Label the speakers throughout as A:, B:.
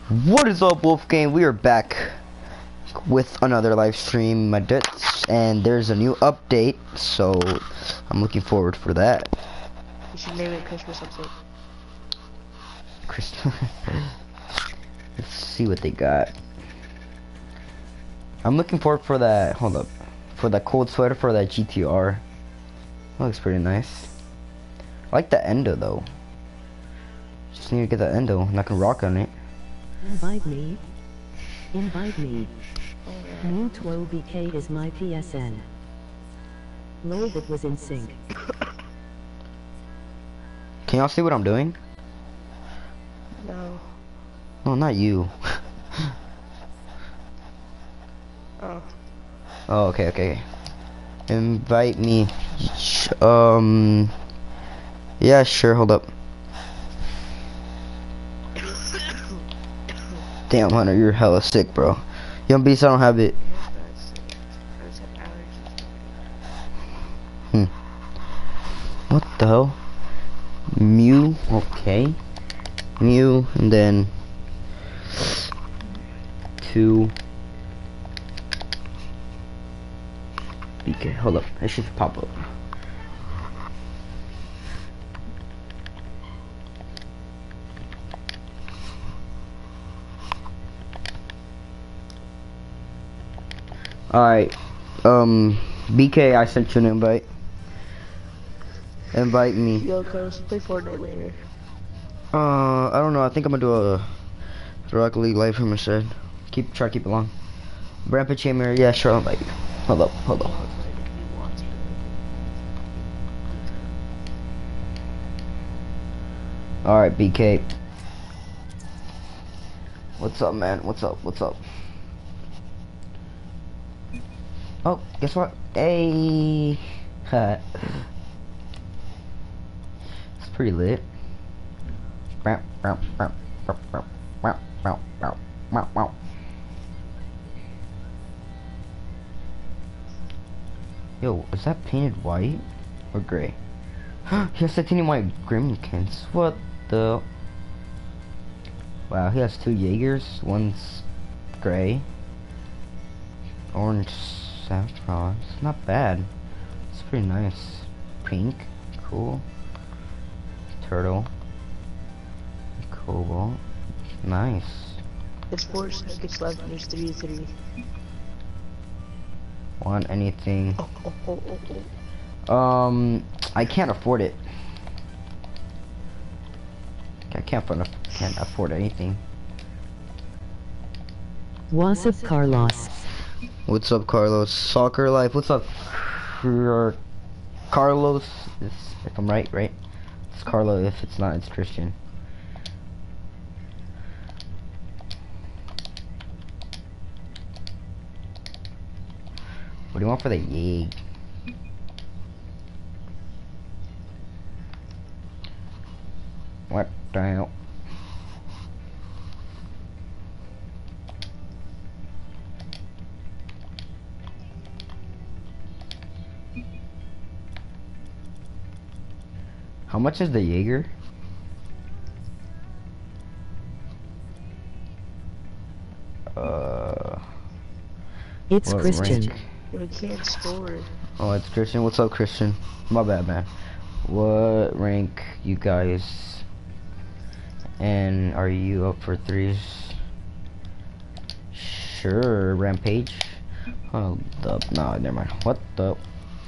A: What is up, Wolfgang? We are back with another live stream, my dudes, and there's a new update, so I'm looking forward for that.
B: You should name it Christmas update.
A: Let's see what they got. I'm looking forward for that. Hold up, for that cold sweater for that GTR. That looks pretty nice. I like the endo though. Just need to get the endo, and I can rock on it.
C: Invite me. Invite me. Moontuo BK is my PSN. Lol, that was in sync.
A: Can y'all see what I'm doing?
B: No.
A: No, not you.
B: Oh.
A: Oh, okay. Invite me. Yeah, sure, hold up. Damn, Hunter, you're hella sick, bro. Young Beast, I don't have it.
B: I just have allergies.
A: What the hell? Mew, okay. Mew, and then 2 BK, hold up, that should pop up. Alright, BK, I sent you an invite. Invite me.
B: Yo, Carlos, play Fortnite later.
A: I don't know, I think I'm gonna do a Rocket League live from instead. Try to keep it long. Grandpa Chamber, yeah, sure, I'll invite you. Hold up. Alright, BK. What's up, man? What's up? Oh, guess what? Hey! It's pretty lit. Yo, is that painted white or gray? He has titanium white Grimkins. What the? Wow, he has 2 Jaegers. One's gray. Orange saffron. It's not bad. It's pretty nice. Pink. Cool. Turtle. Cobalt. Nice.
B: It's 4 seconds left and there's 3-3.
A: Want anything?
B: Oh.
A: I can't afford it. I can't afford anything.
C: What's up, Carlos?
A: What's up, Carlos? Soccer Life. What's up, Carlos? If I'm right? It's Carlo. If it's not, it's Christian. What do you want for the Yeg? What the hell? How much is the Jaeger?
C: It's
A: what
C: Christian.
A: rank?
B: We can't score.
A: Oh, it's Christian. What's up, Christian? My bad, man. What rank you guys? And are you up for 3s? Sure, Rampage. Hold up. No, never mind. What the?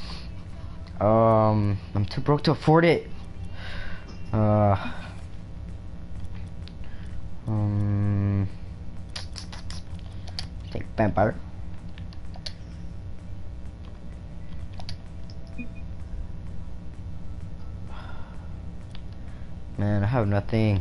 A: I'm too broke to afford it. Take vampire. Man, I have nothing.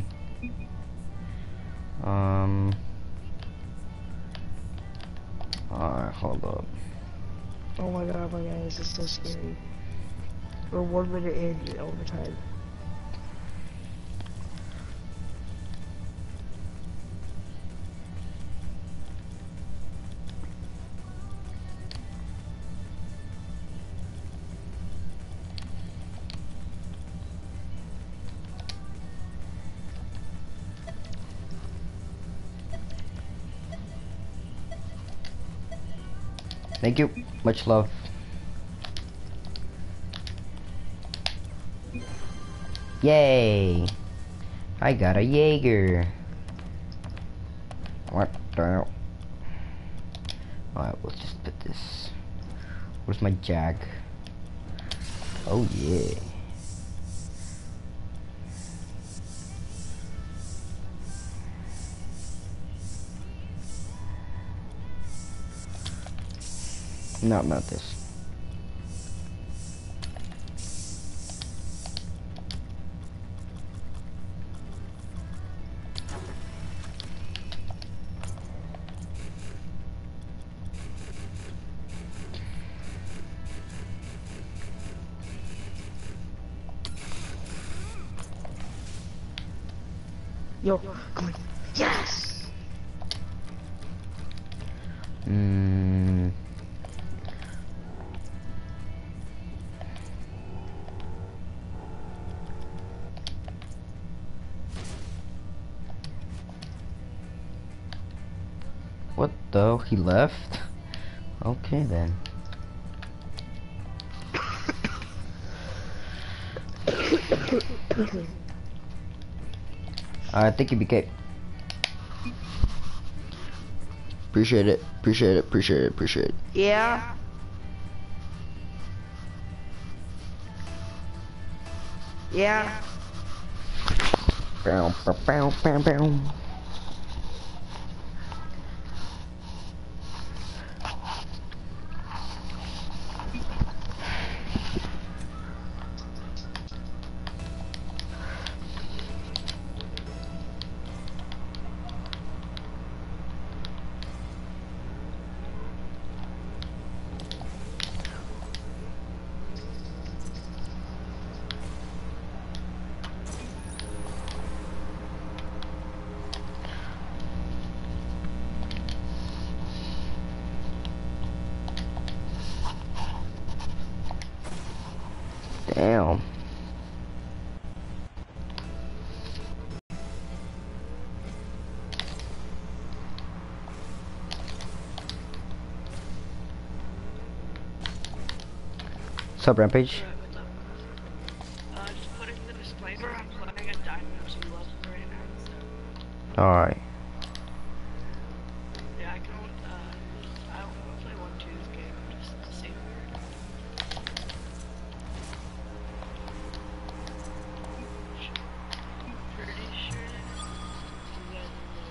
A: Alright, hold up.
B: Oh my god, this is so scary. We're 1 minute in overtime.
A: Thank you. Much love. Yay! I got a Jaeger. What the hell? Alright, let's just put this. Where's my Jag? Oh yeah. No, not this.
B: Yo, come on. Yes!
A: What the? He left? Okay then. Thank you, BK. Appreciate it. Appreciate it. Appreciate it. Appreciate it.
B: Yeah. Yeah.
A: Bow, bow, bow, bow, bow. Damn. What's up, Rampage?
D: Just putting the disclaimer, I'm playing a Dynasty Legends right now, so.
A: Alright.
D: Yeah, I don't want to play 1-2 this game, just to save weird. Pretty sure you guys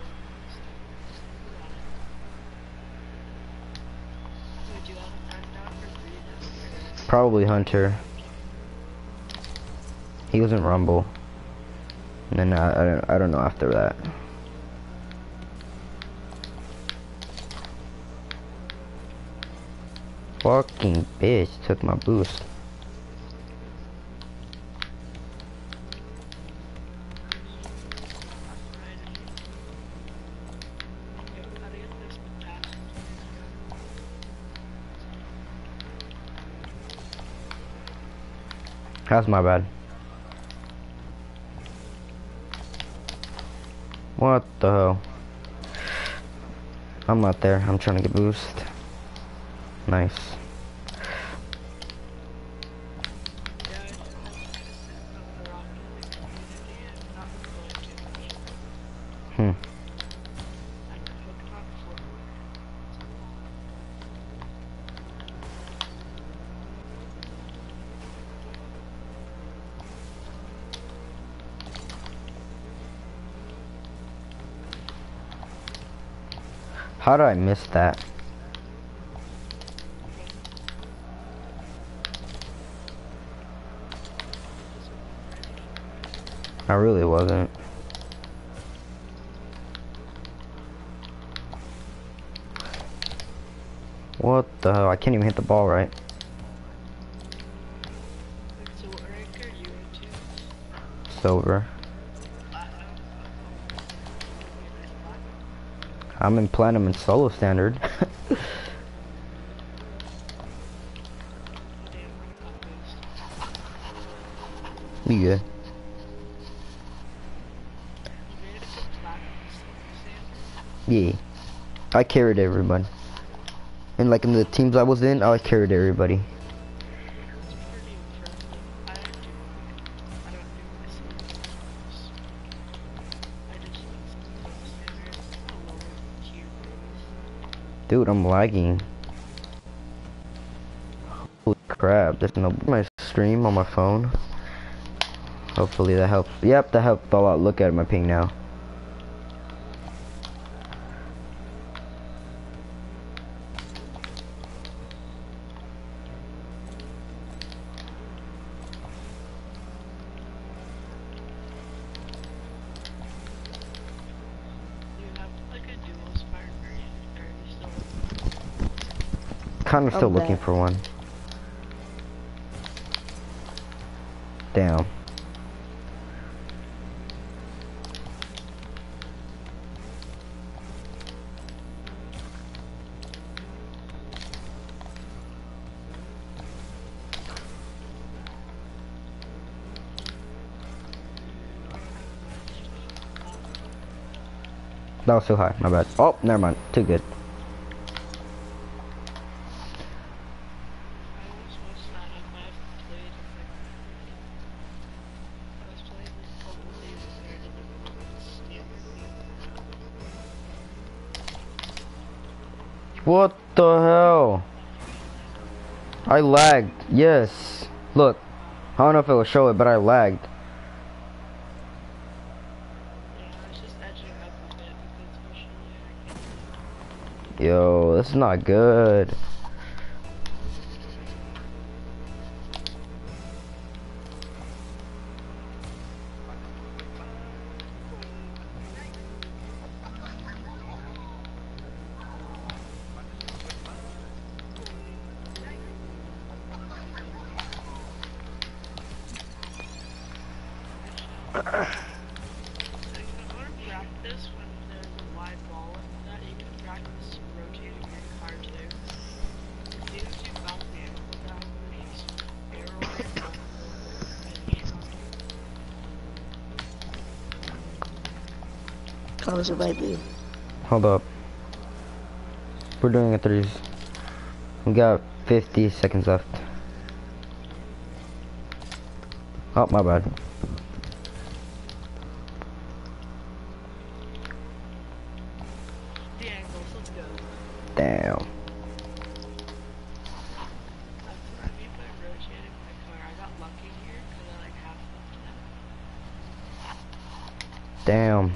D: would you have a time down for 3 days?
A: Probably Hunter. He was in Rumble. And then I don't know after that. Fucking bitch took my boost. That's my bad. What the hell? I'm not there. I'm trying to get boost. Nice. Hmm. How did I miss that? I really wasn't. What the hell? I can't even hit the ball right.
D: So what rank are you into?
A: Silver. I'm in platinum and solo standard. You good? Yeah. I carried everybody. And like in the teams I was in, I carried everybody.
D: It's pretty impressive. I don't do myself. I just standard a lower tier base.
A: Dude, I'm lagging. Holy crap, there's no my stream on my phone. Hopefully that helps. Yep, that helped a lot. Look at my ping now.
D: You have like a dual spark or are you still
A: Kind of still looking
B: back.
A: for one. Damn. That was too high, my bad. Oh, never mind. Too good.
D: I was supposed to sign up. I haven't played in like I was playing like a couple days ago and then standard.
A: What the hell? I lagged. Yes. Look. I don't know if it will show it, but I lagged.
D: Yeah, I was just edging up a bit because usually
A: Yo, this is not good.
D: So you can learn practice when there's a wide ball like that. You can practice rotating your car too. As soon as you bounce the ankle down, release arrow right down and
B: How was it might be?
A: Hold up. We're doing a threes. We got 50 seconds left. Oh, my bad.
D: the ankles. Let's go.
A: Damn.
D: I mean by rotating my car, I got lucky here because I like half left it.
A: Damn.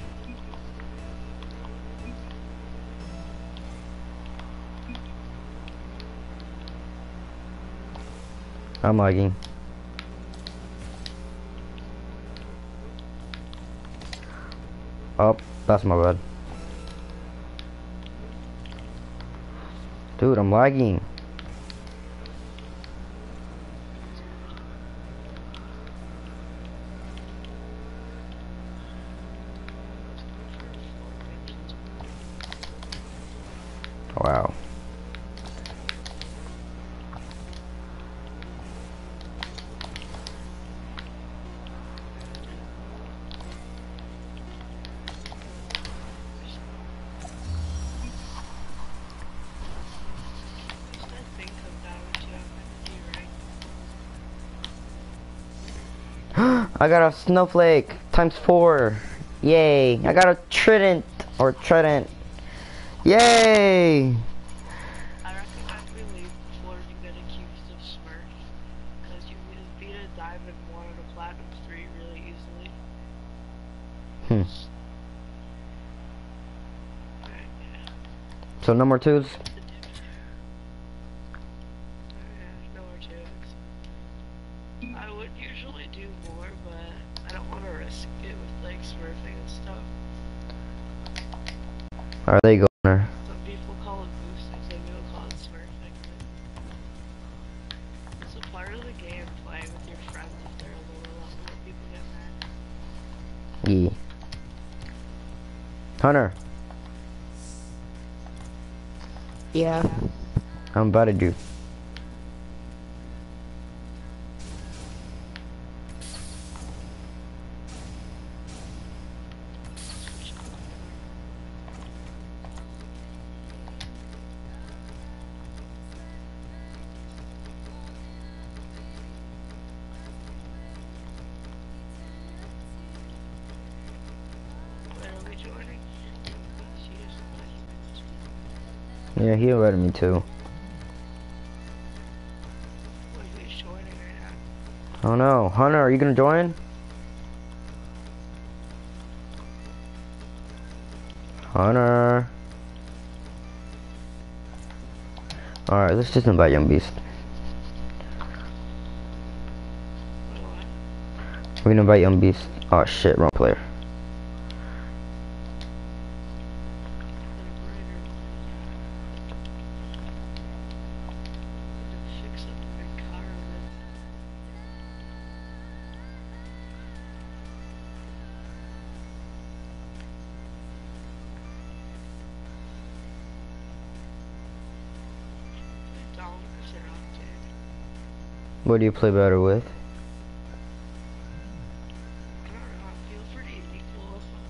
A: I'm lagging. Oh, that's my bad. Dude, I'm lagging. Wow.
D: Just that thing come down with you, I'm
A: I got a snowflake times 4. Yay. I got a trident or trident. Yay.
D: I reckon I'd be leave before you get accused of smurf. Because you can just beat a diamond 1 and a platinum 3 really easily.
A: Hmm.
D: Alright, yeah.
A: So no more twos.
D: No more twos. I would usually do more, but I don't want to risk it with like smurfing and stuff.
A: Are they going there?
D: Some people call it boosting, some people call it smurfing. It's a part of the game playing with your friends if they're a lower level and people get mad.
A: Yeah. Hunter,
B: Yeah.
A: I'm about to do. Yeah, he invited me too.
D: What are you joining right
A: I don't know. Hunter, are you gonna join? Hunter. Alright, let's just invite Young Beast.
D: now? What?
A: We're gonna invite Young Beast. Oh shit, wrong player.
D: Fix up the car a bit. Down because they're octane.
A: What do you play better with?
D: I don't know, I feel pretty equal with them.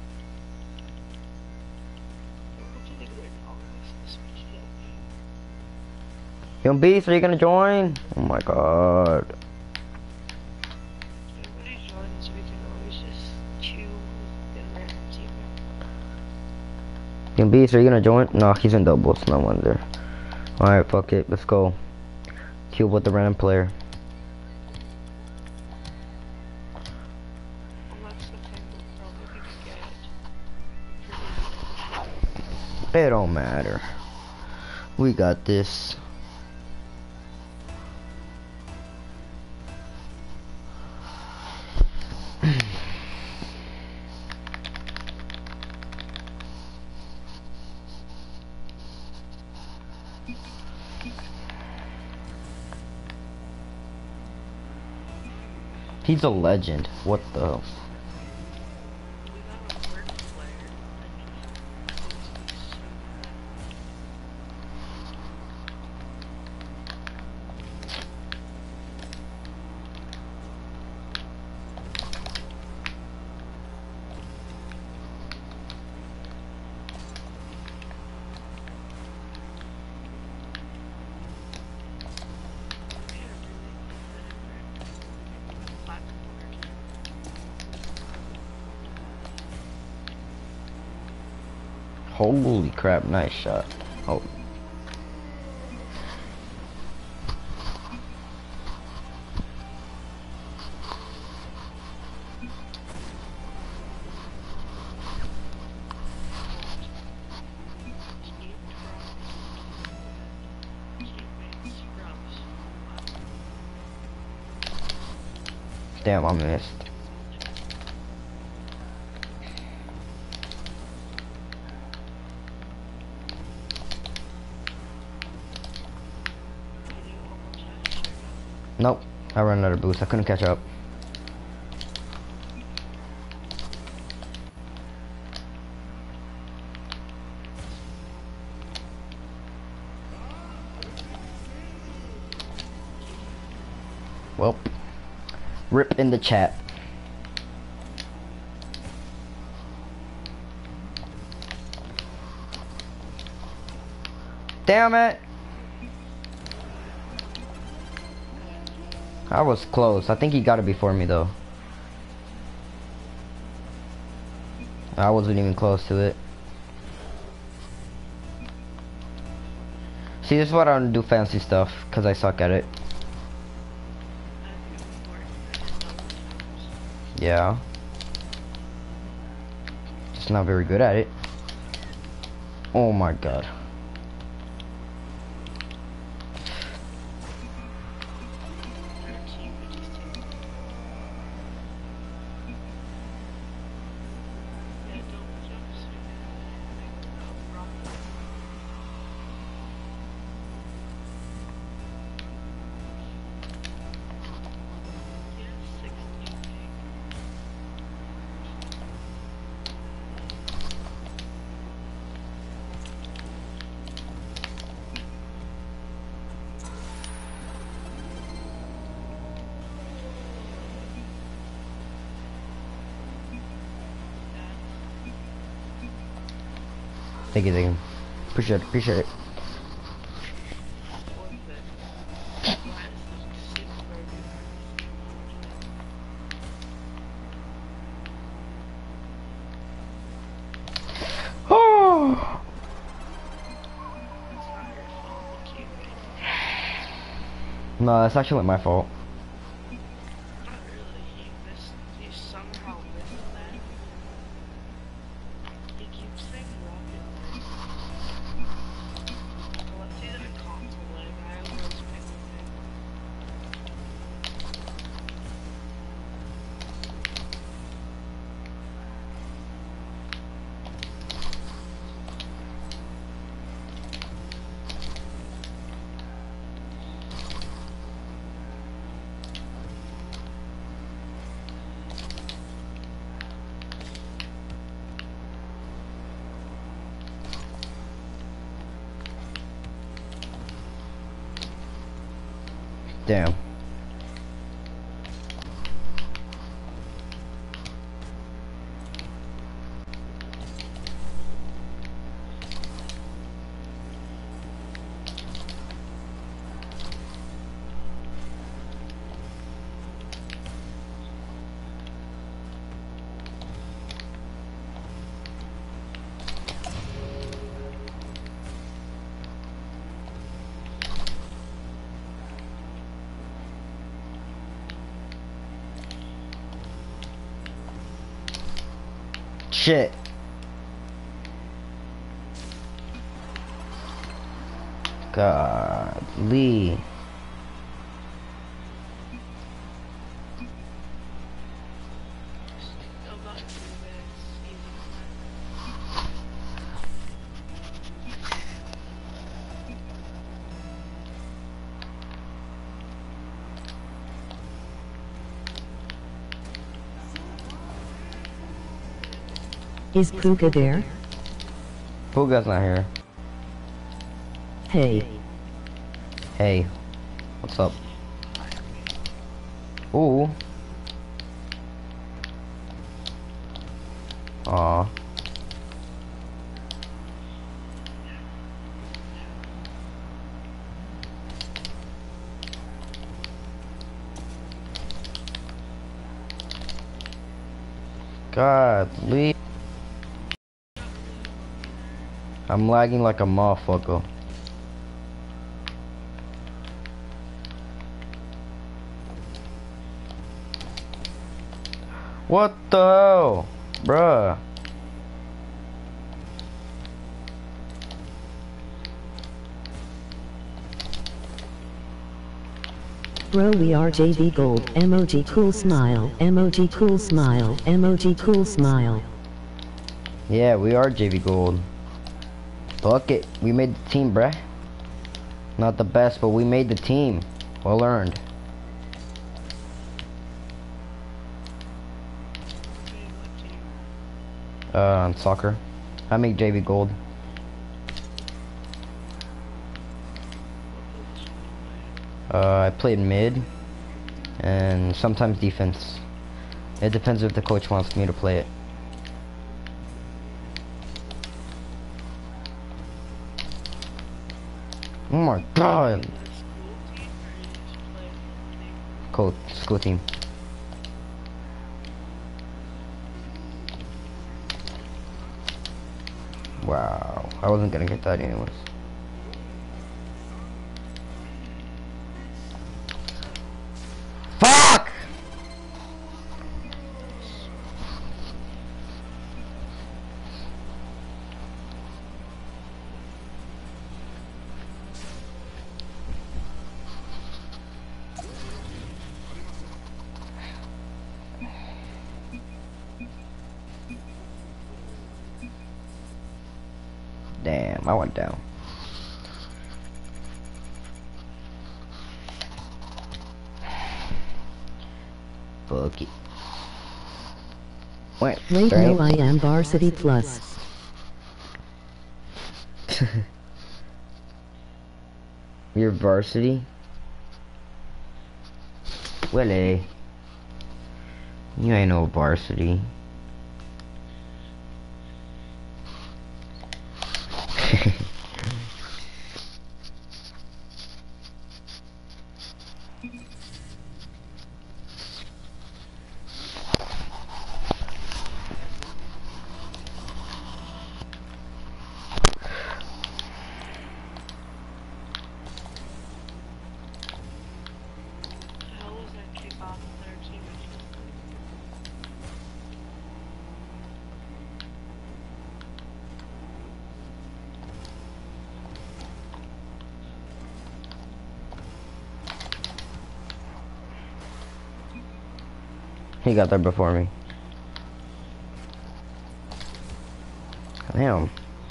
D: What do you think right now? Let's switch it up.
A: Young Beast, are you gonna join? Oh my god.
D: If everybody joins, we can always just queue and random team.
A: Young Beast, are you gonna join? No, he's in doubles, no wonder. Alright, fuck it, let's go. Queue with the random player.
D: Unless the penguin probably can get it.
A: It don't matter. We got this. He's a legend. What the hell?
D: We got a work player.
A: Holy crap, nice shot. Oh. Damn, I missed. Nope, I ran out of boost. I couldn't catch up. Well, rip in the chat. Damn it! I was close. I think he got it before me though. I wasn't even close to it. See, this is what I don't do fancy stuff, because I suck at it. Yeah. Just not very good at it. Oh my god. Thank you. Appreciate it. Oh! No, that's actually my fault.
D: Not really. He somehow missed that. He keeps saying rocket leg. Well, let's see the console leg. I always pick with him.
A: Damn. Shit. Godly.
D: Still got 2 minutes. Easy.
C: Is Puka there?
A: Puga's not here.
C: Hey.
A: Hey. What's up? Ooh. Aw. Godly. I'm lagging like a motherfucker. What the hell? Bruh.
C: Bro, we are JV Gold. Emoji cool smile. Emoji cool smile. Emoji cool smile.
A: Yeah, we are JV Gold. Fuck it. We made the team, bruh. Not the best, but we made the team. Well earned.
D: Okay, what team?
A: On soccer. I make JV Gold.
D: What position do you
A: I played mid. And sometimes defense. It depends if the coach wants me to play it. Oh my god.
D: play? The school team or you just play for team?
A: Coach, school team. Wow. I wasn't gonna get that anyways. Fuck! Damn, I went down. Fuck it. Wait,
C: Wait,
A: there
C: no,
A: ain't-
C: I am Varsity Plus.
A: You're varsity? Willie. You ain't no varsity. He got there before me. Damn.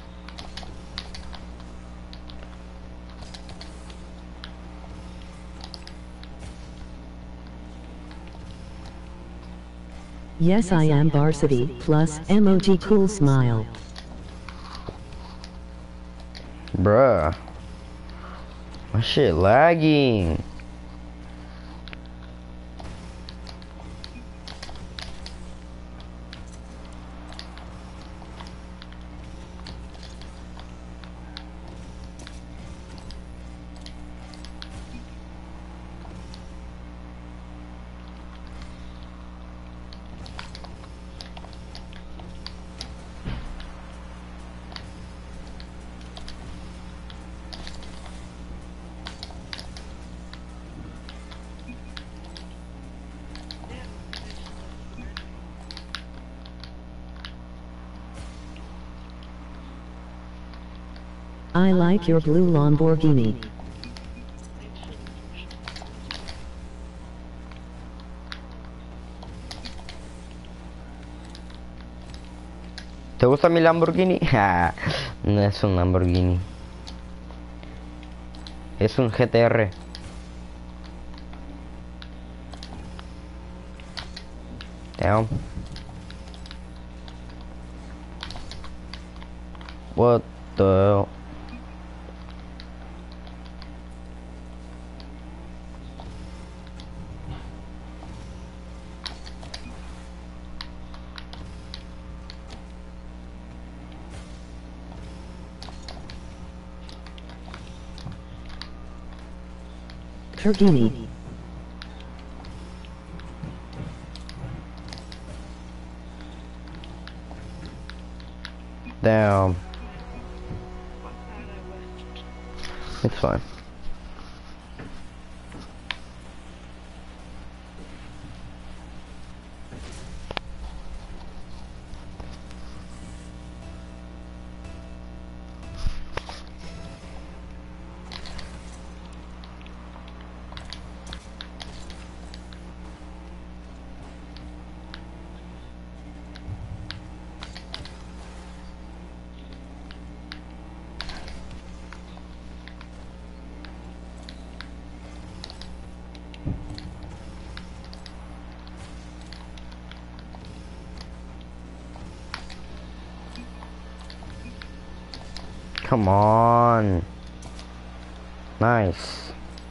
C: Yes, I am varsity, plus emoji cool smile.
A: Bruh. My shit lagging.
C: I like your blue Lamborghini.
A: ¿Te gusta mi Lamborghini? Ja, no es un Lamborghini. Es un GTR. Damn. What the hell?
C: Turgini.
A: Damn. It's fine. Come on. Nice.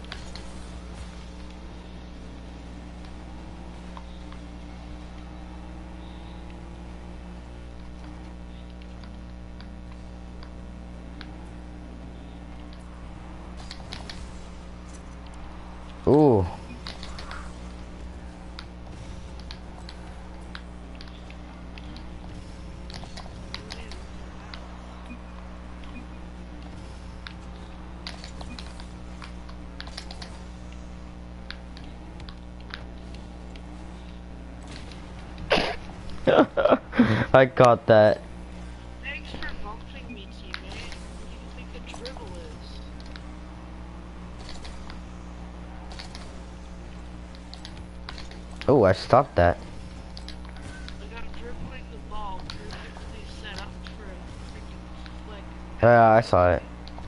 A: Ooh. I caught that.
D: Thanks for bumping me, teammate. What do you think a dribble is?
A: Oh, I stopped that.
D: I got dribbling the ball perfectly set up for a freaking flick.
A: Yeah, I saw it.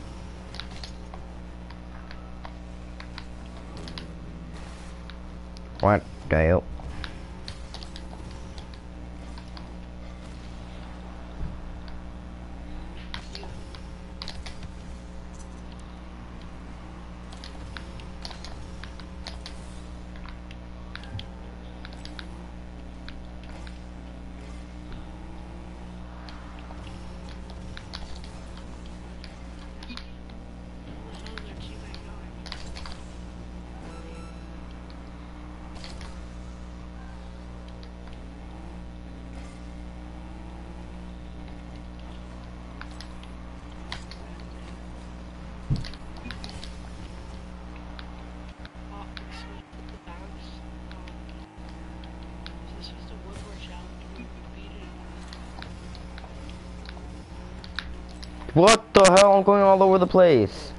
A: What the hell?
D: Where the hell is their teammate going? Oh, switch the bounce. Is this just a Woodward challenge where we beat it?
A: What the hell? I'm going all over the place.